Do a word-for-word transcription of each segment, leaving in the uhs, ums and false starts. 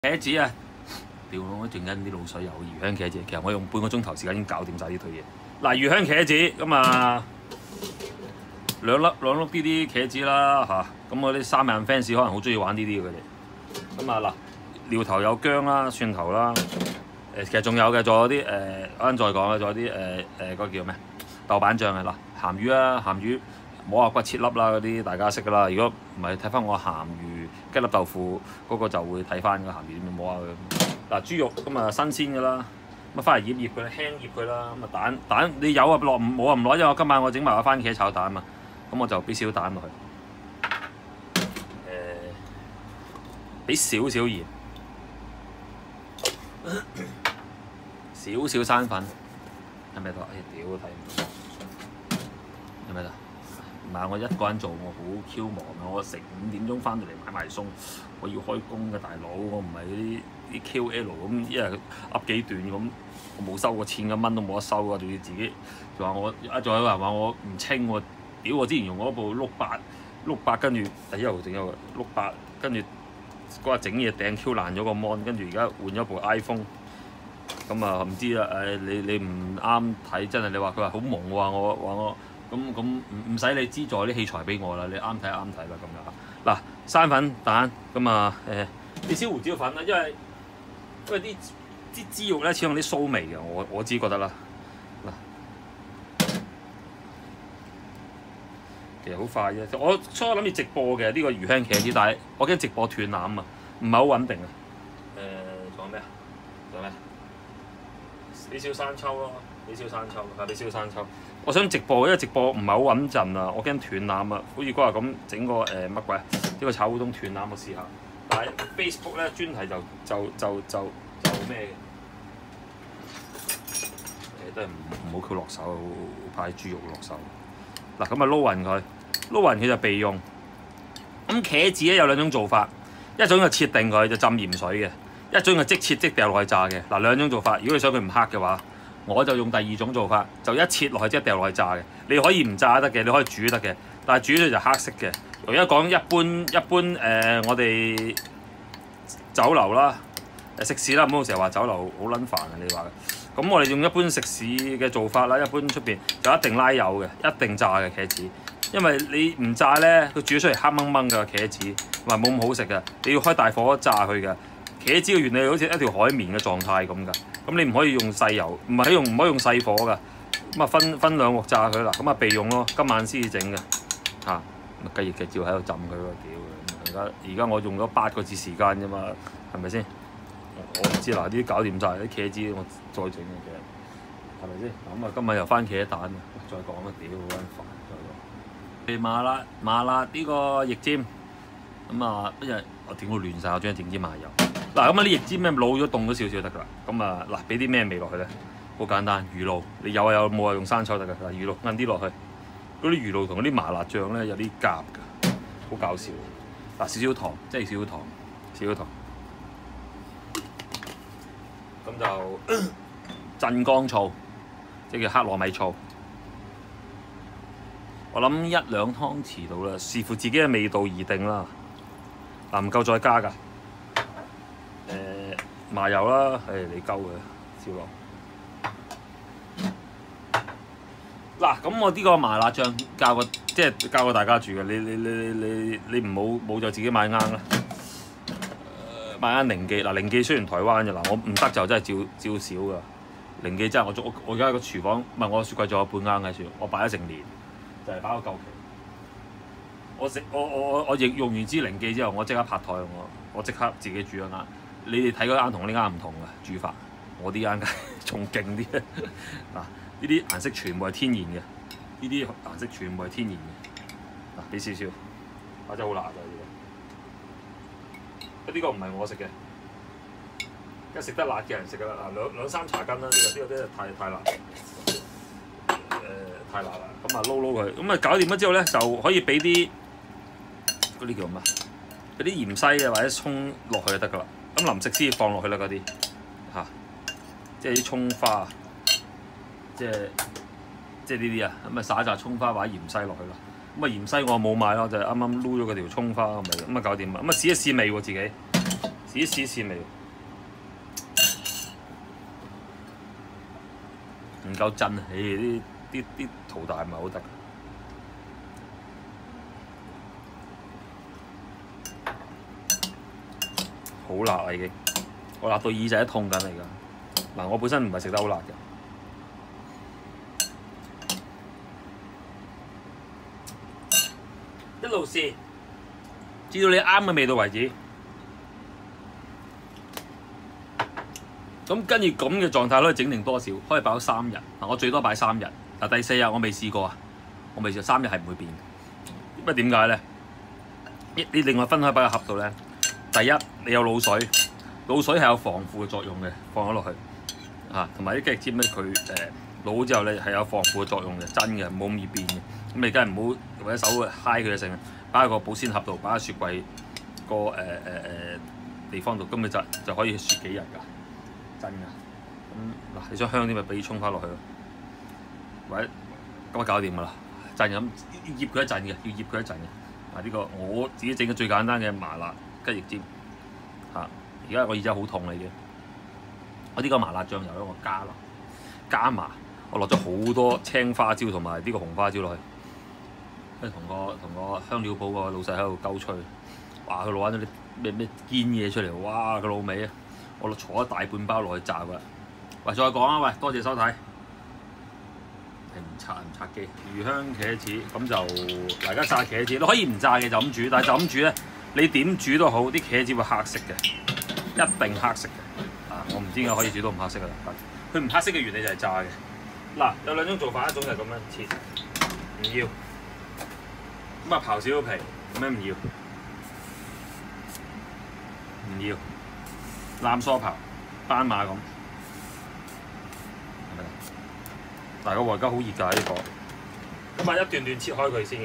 茄子啊！屌我陣間啲滷水有魚香茄子，其實我用半個鐘頭時間已經搞掂晒呢堆嘢。嗱，魚香茄子咁啊，兩粒兩粒啲啲茄子啦嚇，咁我啲三眼 fans 可能好中意玩呢啲嘅佢哋。咁啊嗱，料頭有薑啦、蒜頭啦，誒其實仲有嘅，仲有啲誒，啱啱再講啦，仲有啲誒誒嗰個叫咩豆瓣醬啊嗱，鹹魚啊鹹魚。摸下骨切粒啦，嗰啲大家識噶啦。如果唔係睇翻我鹹魚雞粒豆腐嗰、嗰個就會睇翻個鹹魚點樣摸下佢。嗱豬肉咁啊新鮮噶啦，咁啊翻嚟醃醃佢，輕醃佢啦。咁啊蛋蛋你有啊落唔冇啊唔攞，因為我今晚我整埋個番茄炒蛋啊嘛，咁我就俾少少蛋落去，誒俾少少鹽，少少生粉，係咪得？哎屌睇唔到，係咪得？唔係我一個人做，我好 Q 忙啊！我成五點鐘翻到嚟買埋餸，我要開工嘅大佬，我唔係嗰啲啲 K O L 咁，一日噏幾段咁，我冇收過錢嘅，蚊都冇得收啊！仲要自己仲話我啊，仲有人話我唔清喎，屌我之前用嗰部碌八碌八，跟住第一號整咗個碌八，跟住嗰日整嘢掟 Q 爛咗個 mon， 跟住而家換咗部 iPhone， 咁啊唔知啦誒，你你唔啱睇，真係你話佢話好忙喎，我話我。咁咁唔唔使你資助啲器材俾我啦，你啱睇啱睇啦咁樣。嗱，生粉蛋咁啊誒，啲燒胡椒粉啦，因為因為啲啲豬肉咧始終啲酥味嘅，我我自己覺得啦。嗱，其實好快啫，我初諗住直播嘅呢、呢個魚香茄子，但係我驚直播斷纜啊，唔係好穩定啊。誒、呃，仲有咩啊？仲有咩？俾少生抽咯，俾少生抽，係俾少生抽。我想直播，因為直播唔係好穩陣啊，我驚斷纜啊。好似嗰日咁整個誒乜鬼啊？呢、呢個炒烏冬斷纜，我試下。但係 Facebook 咧專題就就就就就咩嘅？誒都係唔唔好佢落手，派豬肉落手。嗱咁啊撈勻佢，撈勻佢就備用。咁茄子咧有兩種做法，一種就切定佢就浸鹽水嘅，一種就即切即掉落去炸嘅。嗱兩種做法，如果你想佢唔黑嘅話。我就用第二種做法，就一切落去即係掉落去炸嘅。你可以唔炸得嘅，你可以煮得嘅，但係煮咗就黑色嘅。而家講一般一般誒、呃，我哋酒樓啦、食肆啦，唔好成日話酒樓好撚煩啊！你話嘅，咁我哋用一般食肆嘅做法啦，一般出邊就一定拉油嘅，一定炸嘅茄子，因為你唔炸咧，佢煮出嚟黑掹掹嘅茄子，同埋冇咁好食嘅。你要開大火炸佢嘅。茄子嘅原理好似一條海綿嘅狀態咁㗎，咁你唔可以用細油，唔係用唔可以用細火㗎，咁啊分分兩鑊炸佢啦，咁啊備用咯，今晚先至整嘅嚇，雞翼嘅照喺度浸佢喎，屌！而家而家我用咗八個字時間啫嘛，係咪先？我唔知嗱，啲搞掂晒啲茄子，我再整嘅啫，係咪先？咁啊今日又番茄蛋，再講啊，屌好撚煩，再講。麻辣麻辣呢個翼尖，咁啊一日我點會亂晒，我將整啲麻油。嗱咁啊啲翼尖咩老咗凍咗少少得㗎啦，咁啊嗱俾啲咩味落去咧？好簡單，魚露，你有啊有，冇啊用生抽得㗎。嗱魚露揼啲落去，嗰啲魚露同嗰啲麻辣醬咧有啲夾㗎，好搞笑。嗱少少糖，即係少少糖，少少糖，咁就鎮江醋，即係叫黑糯米醋。我諗一兩湯匙到啦，視乎自己嘅味道而定啦。嗱唔夠再加㗎。誒、呃、麻油啦，係你鳩嘅，少落。嗱，咁我呢個麻辣醬教個，即係教過大家煮嘅，你你你你你唔好冇就自己買啱啦。呃、買啱寧記，嗱寧記雖然台灣嘅，嗱我唔得就真係照照少㗎。寧記真係我做我我而家個廚房，唔係我雪櫃仲有半啱嘅，我擺咗成年，就係、是、擺個夠期。我食我我我我用完支寧記之後，我即刻拍台我我即刻自己煮咗啱。你哋睇嗰間同呢間唔同嘅煮法，我啲間仲勁啲。嗱，呢啲顏色全部係天然嘅，呢啲顏色全部係天然嘅。嗱，俾少少，啊真係好辣㗎呢個。呢個唔係我食嘅，一食得辣嘅人食㗎啦。嗱，兩兩三茶羹啦，呢個呢個真係太太辣。誒、呃，太辣啦！咁啊撈撈佢，咁啊搞掂咗之後咧，就可以俾啲嗰啲叫乜？俾啲芫茜啊或者葱落去就得㗎啦。咁臨食先放落去啦，嗰啲嚇，即係啲葱花，即係即係呢啲啊，咁啊撒一紮葱花或者芫茜落去啦。咁啊芫茜我冇買咯，就係啱啱撈咗嗰條葱花咪咁啊搞掂啦。咁啊試一試味喎自己，試試試試味，唔夠震氣，啲啲啲圖大唔係好得。好辣啊已經，我辣到耳仔都痛緊嚟㗎。嗱，我本身唔係食得好辣嘅，一路試，至到你啱嘅味道為止。咁跟住咁嘅狀態可以整定多少？可以擺到三日。嗱，我最多擺三日。嗱，第四日我未試過啊，我未試過三日係唔會變。因為點解咧？你你另外分開擺個盒度咧。第一，你有滷水，滷水係有防腐嘅作用嘅，放咗落去啊，同埋啲雞翼尖咧，佢誒滷好之後咧係有防腐嘅作用嘅，真嘅，冇咁易變嘅。咁你梗係唔好用隻手揩佢嘅成，擺喺個保鮮盒度，擺喺雪櫃個誒誒誒地方度，咁你就就可以雪幾日㗎，真㗎。咁嗱，你想香啲咪俾葱花落去咯，或者咁啊搞掂㗎啦，陣咁醃佢一陣嘅，要醃佢一陣嘅。啊，呢個我自己整嘅最簡單嘅麻辣雞翼尖嚇，而家我耳仔好痛啦已經。我呢個麻辣醬油咧，我加落加麻，我落咗好多青花椒同埋呢個紅花椒落去，跟住同個同個香料鋪個老細喺度鳩吹，哇！佢攞緊啲咩咩堅嘢出嚟，哇！個老味啊，我落坐一大半包落去炸㗎。喂，再講啊！喂，多謝收睇。係唔拆唔拆機？魚香茄子咁就大家炸茄子，你可以唔炸嘅就咁煮，但係就咁煮咧。你點煮都好，啲茄子會黑色嘅，一定黑色嘅。啊，我唔知點解可以煮到唔黑色嘅，佢唔黑色嘅原理就係炸嘅。嗱，有兩種做法，一種就係咁樣切，唔要。咁啊刨少少皮，咁樣唔要，唔要。攬梳刨，斑馬咁，係咪？但係個鑊而家好熱㗎呢個，咁啊一段段切開佢先嘅。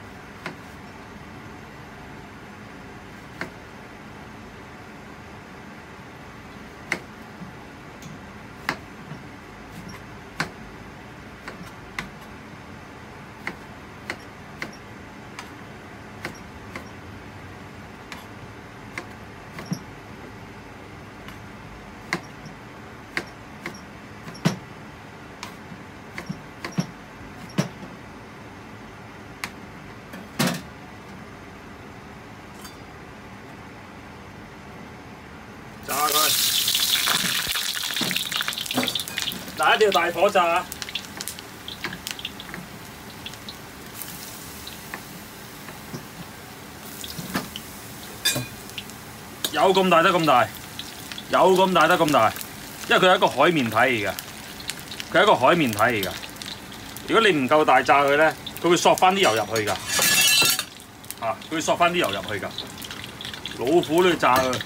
炸佢，嗱一定要大火炸，有咁大得咁大，有咁大得咁大，因為佢係一個海綿體嚟嘅，佢係一個海綿體嚟嘅。如果你唔夠大炸佢咧，佢會索翻啲油入去㗎，啊，佢會索翻啲油入去㗎，老虎都要炸佢。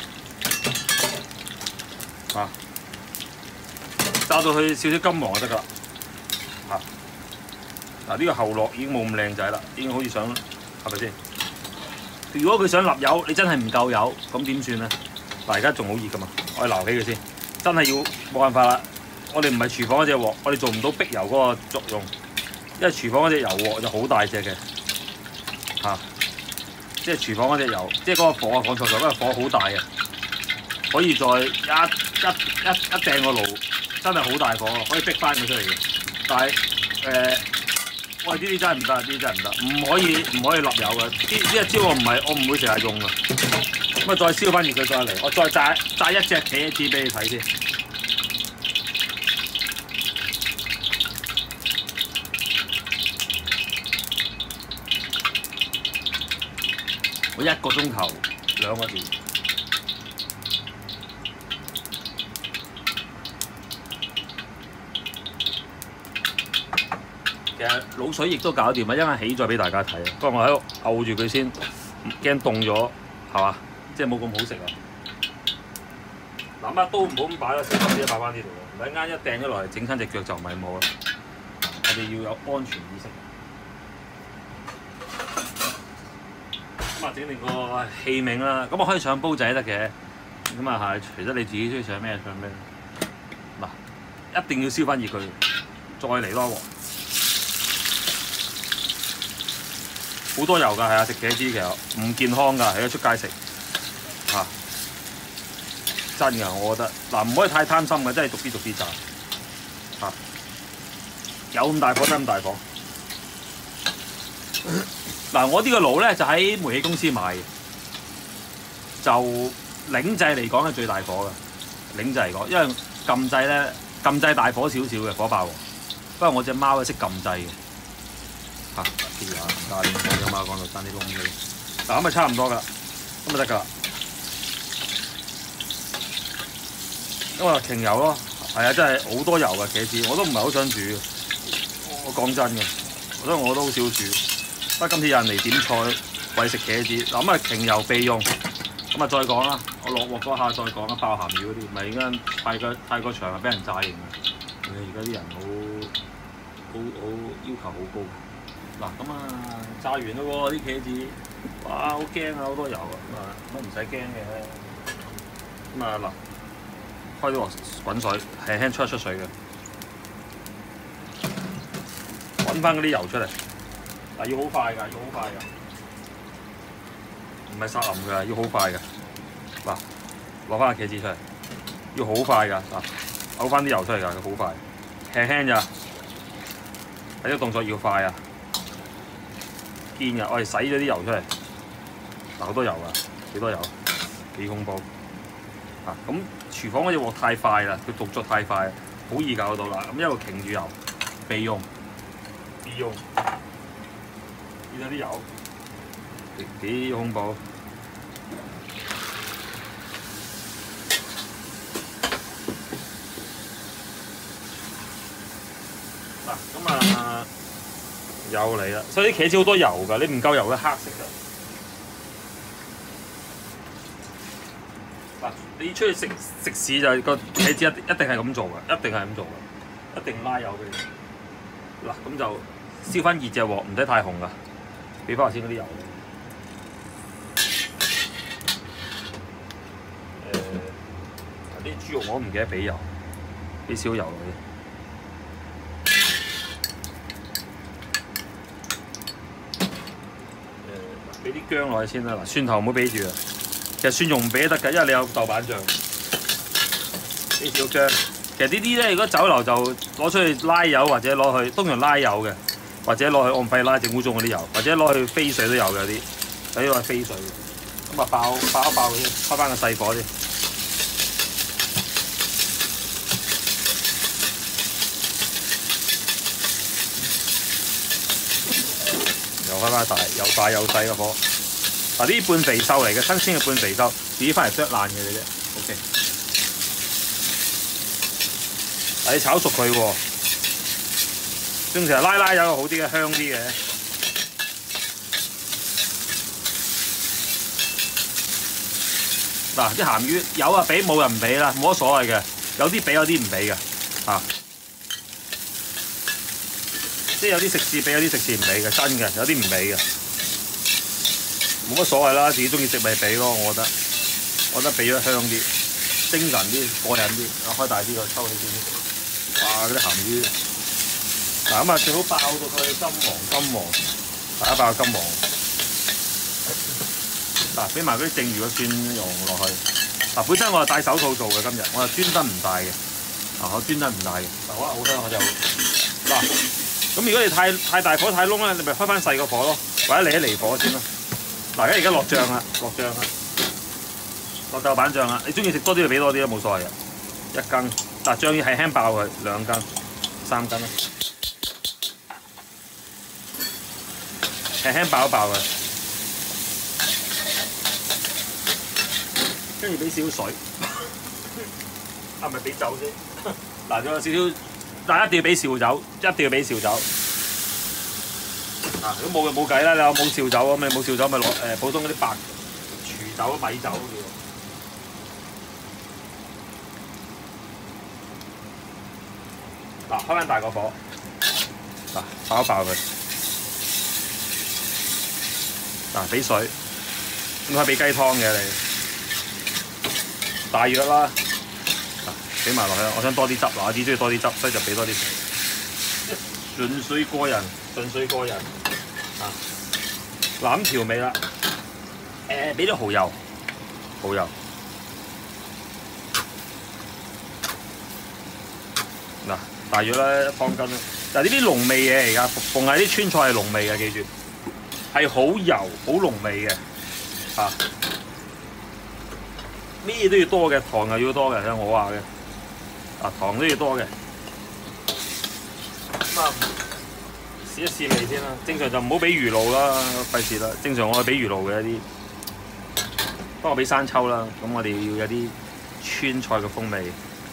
啊！炸到佢少少金黃就得㗎啦。啊！嗱，呢個後落已經冇咁靚仔啦，已經好似想係咪先？如果佢想立油，你真係唔夠油，咁點算咧？嗱，而家仲好熱㗎嘛，我哋撈起佢先。真係要冇辦法啦，我哋唔係廚房嗰隻鑊，我哋做唔到逼油嗰個作用，因為廚房嗰隻油鑊就好大隻嘅。嚇、啊！即係廚房嗰隻油，即係嗰個火啊，講錯咗，因為火好大嘅。可以再一一一一掟個爐，真係好大火，可以逼翻佢出嚟嘅。但係誒，喂呢啲真係唔得，呢啲真係唔得，唔可以唔可以落油嘅。呢呢一招我唔係我唔會成日用嘅。咁啊，再燒翻熱佢再嚟，我再炸炸一隻茄子俾你睇先。我一個鐘頭兩個字。其實滷水亦都搞掂啊，一陣起再俾大家睇。不過我喺度漚住佢先，驚凍咗係嘛，即係冇咁好食啊！嗱，乜都唔好咁擺啦，小心啲擺翻呢度喎，唔係啱一掟咗落嚟整親隻腳就唔係冇啦。我哋要有安全意識。咁啊，整定個器皿啦，咁我可以上煲仔得嘅。咁啊係，除咗你自己中意上咩上咩。嗱，一定要燒翻熱佢，再嚟多鑊。好多油㗎，係啊！食茄子其實唔健康㗎，喺出街食嚇。 真㗎，我覺得嗱唔可以太貪心嘅，真係逐啲逐啲炸嚇。有咁大火得咁大火。嗱，我呢個爐咧就喺煤氣公司買嘅，就擰掣嚟講係最大火嘅。擰掣嚟講，因為撳掣咧撳掣大火少少嘅火爆喎。不過我隻貓咧識撳掣嘅嚇。啲啊，唔加啲我隻貓講到爭啲窿嘅。嗱咁咪差唔多㗎，咁咪得㗎啦。因為擎油咯，係啊，真係好多油嘅茄子，我都唔係好想煮。我講真嘅，所以我都好少煮。不過今次有人嚟點菜，為食茄子，嗱咁啊擎油備用，咁啊再講啦。我落鑊嗰下再講啦，爆鹹魚嗰啲，咪而家泰國泰國場啊俾人炸型啊！而家啲人好好好要求好高。嗱咁啊炸完啦喎啲茄子，哇好驚啊好多油啊，咁啊乜唔使驚嘅。咁啊嗱，開啲鑊滾水，輕輕出一出水嘅，揾翻嗰啲油出嚟。嗱要好快㗎，要好快㗎，唔係殺淋㗎，要好快㗎。嗱，攞翻個茄子出嚟，要好快㗎。嗱，嘔翻啲油出嚟㗎，佢好快，輕輕咋。睇啲動作要快啊，堅㗎。我哋洗咗啲油出嚟，嗱好多油㗎，幾多油？幾恐怖啊！咁廚房嗰隻鑊太快啦，佢動作太快，好易搞到啦。咁一路擎住油，備用，備用。見到啲油幾恐怖！嗱咁啊，又嚟啦！所以啲茄子好多油㗎，你唔夠油嘅黑色㗎。嗱，你出去食食肆就個茄子一一定係咁做㗎，一定係咁做㗎，一定拉油俾你。嗱咁就燒翻熱隻鑊，唔使太紅㗎。俾翻頭先嗰啲油，誒啲豬肉我唔記得俾油，俾少油落去。誒俾啲薑落去先啦，嗱蒜頭唔好俾住啊，其實蒜蓉唔俾都得㗎，因為你有豆瓣醬。俾少薑，其實呢啲咧，如果酒樓就攞出去拉油或者攞去，通常拉油嘅。或者攞去按費拉整污糟嗰啲油，或者攞去飛水都有嘅有啲，有啲攞去飛水嘅，咁啊爆爆一爆佢先，開翻個細火先。又開翻大，又大又細嘅火。嗱呢啲半肥瘦嚟嘅，新鮮嘅半肥瘦，自己翻嚟剁爛嘅嘅啫。OK， 嗱你炒熟佢喎。正常拉拉油好啲嘅，香啲嘅。嗱啲鹹魚有啊俾，冇就唔俾啦，冇乜所謂嘅。有啲俾，有啲唔俾嘅，嚇。即係有啲食肆俾，有啲食肆唔俾嘅，真嘅。有啲唔俾嘅，冇乜所謂啦。自己中意食咪俾咯，我覺得。我覺得俾咗香啲，精神啲，過癮啲。開大啲個抽起先。哇！嗰啲鹹魚〜嗱咁啊，最好爆到佢金黃金黃，大家爆金黃。嗱，俾埋嗰啲剩餘嘅蒜蓉落去。嗱，本身我係戴手套做嘅今日，我係專登唔戴嘅。啊，我專登唔戴嘅。嗱，好啦，好香我就嗱。咁如果你太太大火太燶咧，你咪開翻細個火咯，或者離一離火先咯。嗱，而家而家落醬啦，落醬啦，落豆瓣醬啦。你中意食多啲就俾多啲都冇所謂嘅。一羹，嗱醬要係輕爆佢，兩羹、三羹啦。輕輕爆一爆佢，跟住俾少水，啊咪俾酒先。嗱，仲有少少，但係一定要俾紹酒，一定要俾紹酒。啊，如果冇就冇計啦，你有冇紹酒咁咪冇紹酒咪攞誒普通嗰啲白廚酒、米酒叫。嗱，開翻大個火，嗱爆一爆佢。嗱，俾水，咁可以俾雞湯嘅你，大約啦，嗱，俾埋落去。我想多啲汁，嗱，我只中意多啲汁，所以就俾多啲水。順水過人，順水過人。啊，嗱咁調味啦，誒俾啲蠔油，蠔油， 嗱，大約咧一方斤啦。嗱，呢啲濃味嘢嚟㗎，逢係啲川菜係濃味嘅，記住係好油、好濃味嘅啊！咩都要多嘅，糖又要多嘅，聽我話嘅啊，糖都要多嘅。咁啊，試一試味先啦。正常就唔好俾魚露啦，費事啦。正常我係俾魚露嘅一啲，不過俾生抽啦。咁我哋要有啲川菜嘅風味。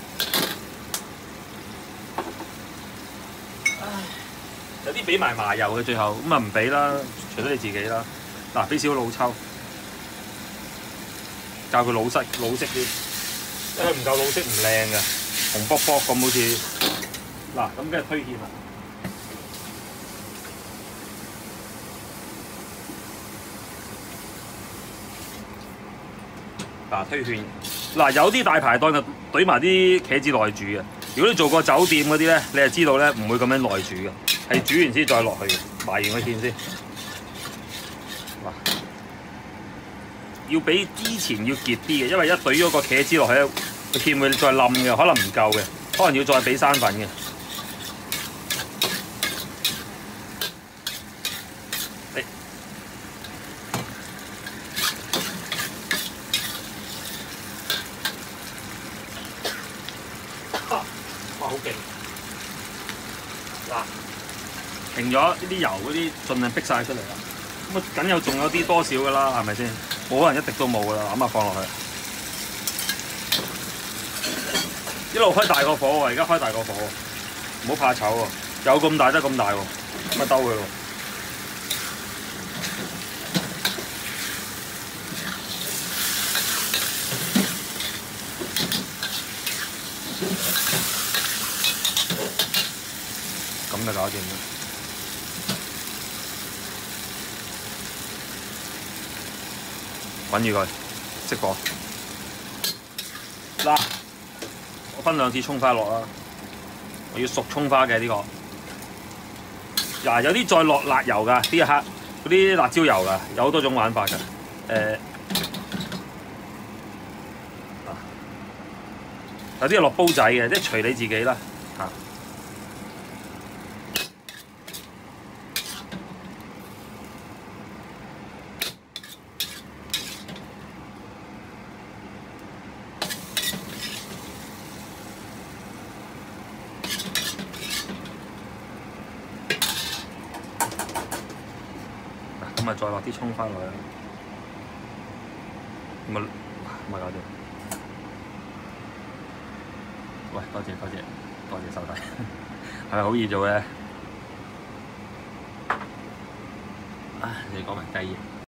有啲俾埋麻油嘅最後，咁啊唔俾啦，除咗你自己啦。嗱，俾少老抽，教佢老色老色啲，因為唔夠老色唔靚嘅，紅卜卜咁好似。嗱，咁梗係推芡啦。嗱，推芡。嗱，有啲大排檔就懟埋啲茄子內煮嘅。如果你做過酒店嗰啲咧，你係知道咧唔會咁樣內煮嘅。係煮完先再落去嘅，埋完個芡先。嗱，要比之前要結啲嘅，因為一懟咗個茄子落去咧，個芡會再冧嘅，可能唔夠嘅，可能要再俾生粉嘅。你哇，好勁！嗱。停咗呢啲油嗰啲，盡量逼晒出嚟啦。咁啊，梗有仲有啲多少噶啦，係咪先？冇可能一滴都冇噶啦，咁啊放落去，一路開大個火喎，而家開大個火喎，唔好怕醜喎，有咁大得咁大喎，咁啊兜佢喎。咁就搞掂啦。滾住佢，熄火。嗱，我分兩次葱花落啦，我要熟葱花嘅呢個。嗱，有啲再落辣油㗎，呢一刻嗰啲辣椒油㗎，有好多種玩法㗎。誒、呃，有啲係落煲仔嘅，即係隨你自己啦嚇。咁咪再落啲葱花落去，咁咪咁咪搞掂。喂，多謝多謝多謝收睇，係咪好易做嘅？啊，你講埋雞翼。